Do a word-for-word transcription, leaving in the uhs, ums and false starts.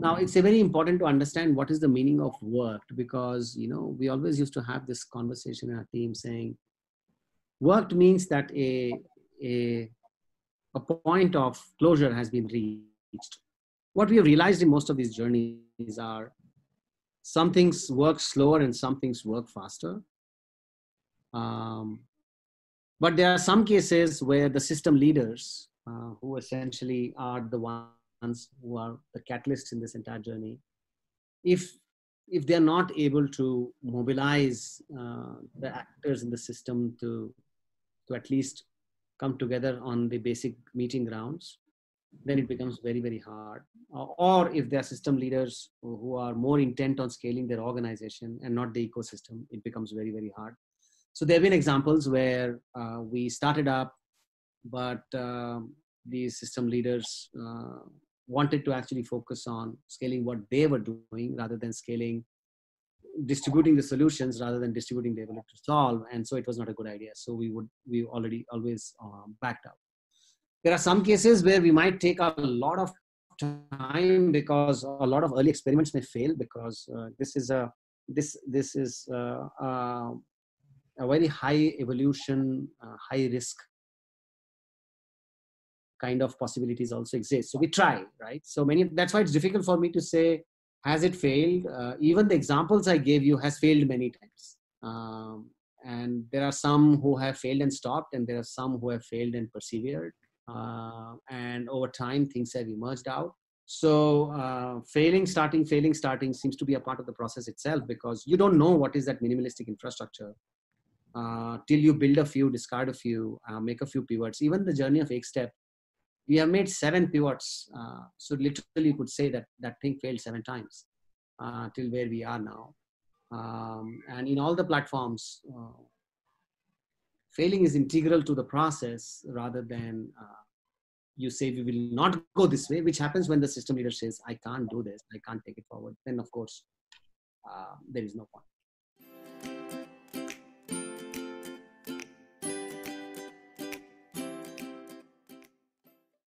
Now, it's a very important to understand what is the meaning of worked, because, you know, we always used to have this conversation in our team saying worked means that a, a, a point of closure has been reached. What we have realized in most of these journeys are some things work slower and some things work faster. Um, but there are some cases where the system leaders, uh, who essentially are the ones who are the catalysts in this entire journey, if if they're not able to mobilize uh, the actors in the system to to at least come together on the basic meeting grounds, then it becomes very, very hard. Or if there are system leaders who are more intent on scaling their organization and not the ecosystem, it becomes very, very hard. So there have been examples where uh, we started up, but uh, these system leaders uh, wanted to actually focus on scaling what they were doing rather than scaling, distributing the solutions rather than distributing the ability to solve. And so it was not a good idea. So we would, we already always um, backed up. There are some cases where we might take a lot of time because a lot of early experiments may fail, because uh, this is a, this, this is uh, uh, a very high evolution, uh, high risk kind of possibilities also exist. So we try, right? So many, that's why it's difficult for me to say, has it failed? Uh, even the examples I gave you has failed many times. Um, and there are some who have failed and stopped, and there are some who have failed and persevered. Uh, and over time, things have emerged out. So uh, failing, starting, failing, starting seems to be a part of the process itself, because you don't know what is that minimalistic infrastructure uh, till you build a few, discard a few, uh, make a few pivots. Even the journey of Ekstep, we have made seven pivots. Uh, so literally you could say that that thing failed seven times uh, till where we are now. Um, and in all the platforms, uh, failing is integral to the process rather than uh, you say we will not go this way, which happens when the system leader says, I can't do this, I can't take it forward. Then of course, uh, there is no point.